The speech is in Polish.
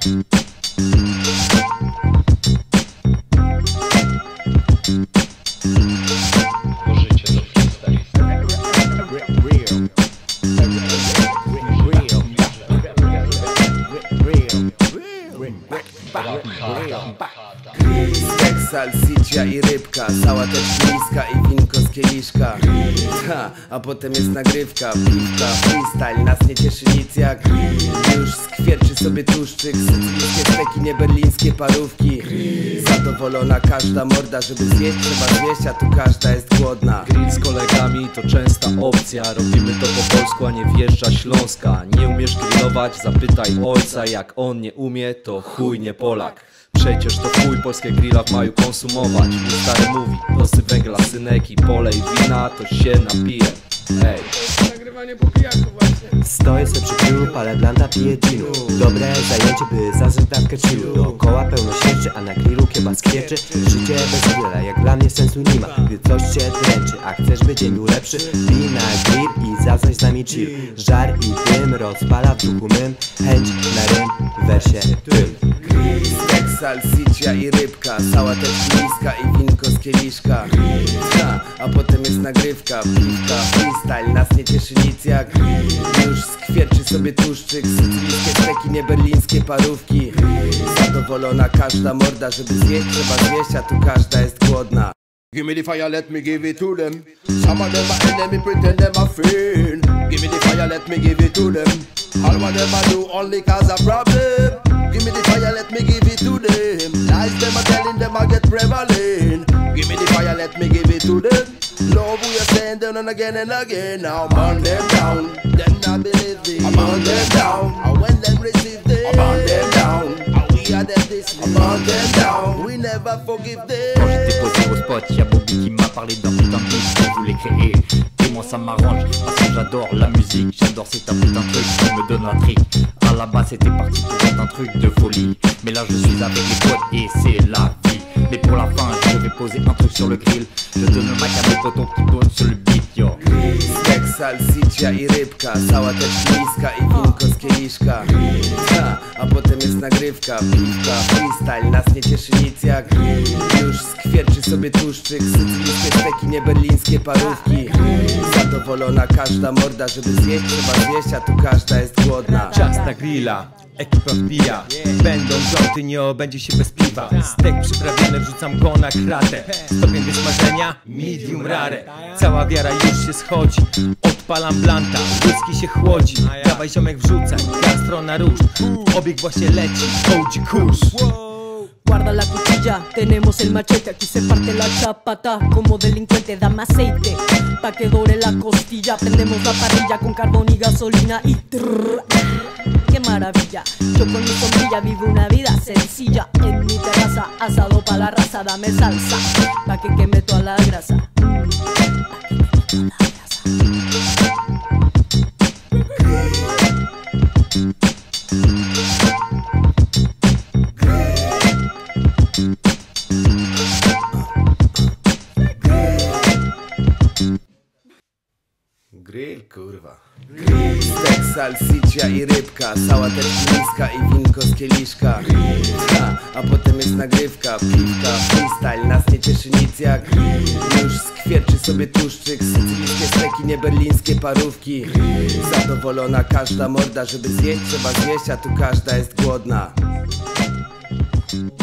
Życie to freestyle. Salsicia i rybka, sałateczki niska i winko z kieliszka. A potem jest nagrywka, piwka, freestyle, nas nie cieszy nic jak już skwierczy sobie tłuszczyk, sycylijskie steki, nie berlińskie parówki. Zadowolona każda morda, żeby zjeść trzeba zjeść, a tu każda jest głodna. Grill z kolegami to częsta opcja, robimy to po polsku, a nie wjeżdża Śląska. Nie umiesz grillować? Zapytaj ojca, jak on nie umie, to chuj nie Polak. Przecież to chuj polskie grilla w maju konsumować. Mój stary mówi, dosyp węgla synek i polej wina, to się napije. Hej. Nagrywanie po pijaku właśnie. Stoję sobie przy grillu, palę blanta, piję ginu. Dobre zajęcie, by zażyć dawkę chillu. Dookoła pełno świeczy, a na grillu kiełbas kwieczy. Życie bez grilla, jak dla mnie sensu nie ma, gdy coś cię dręczy. A chcesz, by dzień był lepszy? Bij na grill i zaznać z nami chill. Żar i dym rozpala w duchu mym chęć na rym w wersie tym. Salsicia i rybka, sałateczki niska i winko z kieliszka. A potem jest nagrywka, piwka, freestyle, nas nie cieszy nic jak już skwierczy sobie tłuszczyk, sycylijskie steki, nie berlińskie parówki. Zadowolona każda morda, żeby zjeść trzeba zjeść, a tu każda jest głodna. Give me the fire, let me give it to them. Some of them are enemy, pretend them a friend. Give me the fire, let me give it to them. All what them I do only cause a problem. Give me the fire, let me give it to them. Lies them are telling them I get prevalent. Give me the fire, let me give it to them. Love we are saying them and again. Now burn them down, them not believe it. I burn them down, and when them receive them, I burn them down. And we are them this, I burn them down. We never forgive them. Quand j'étais posé au spot, y'a Bobby qui m'a parlé d'un putain de beat qu'il voulait créer. Et moi ça m'arrange, parce que j'adore la musique. J'adore c'est un putain de truc qui me donne la trique. À la base c'était parti pour être un truc de folie, mais là je suis avec les potes et c'est la vie. Mais pour la fin je vais poser un truc sur le grill. Je donne le mic à mes potos qui posent sur le beat, yo. Salsicia i rybka, sałateczki niska i winko z kieliszka. A potem jest nagrywka, piwka, freestyle, nas nie cieszy nic jak już skwierczy sobie tłuszczyk, sycylijskie steki, nie berlińskie parówki. Zadowolona każda morda, żeby zjeść trzeba zjeść, a tu każda jest głodna. Czas na grilla, ekipa wbija. Będą żołty, nie obędzie się bez piwa. Stek przyprawiony, wrzucam go na kratę. Stopień wysmażenia, medium rare. Cała wiara już się schodzi, odpalam blanta, whisky się chłodzi. Dawaj ziomek wrzucaj, gastro na ruszt. Obieg właśnie leci, OG kurs. Guarda la cuchilla, tenemos el machete, aquí se parte la chapata. Como delincuente dame aceite, pa' que dore la costilla. Prendemos la parrilla con carbón y gasolina y trrr, qué maravilla. Yo con mi sombrilla vivo una vida sencilla. En mi terraza, asado pa' la raza. Dame salsa, pa' que queme toda la grasa. Pa' que queme toda la grasa. Grill, kurwa. Stek, salsicia i rybka, sałateczki niska i winko z kieliszka. A potem jest nagrywka, piwka, freestyle, nas nie cieszy nic jak już skwierczy sobie tłuszczyk, sycylijskie steki, nie berlińskie parówki. Zadowolona każda morda, żeby zjeść trzeba zjeść, a tu każda jest głodna.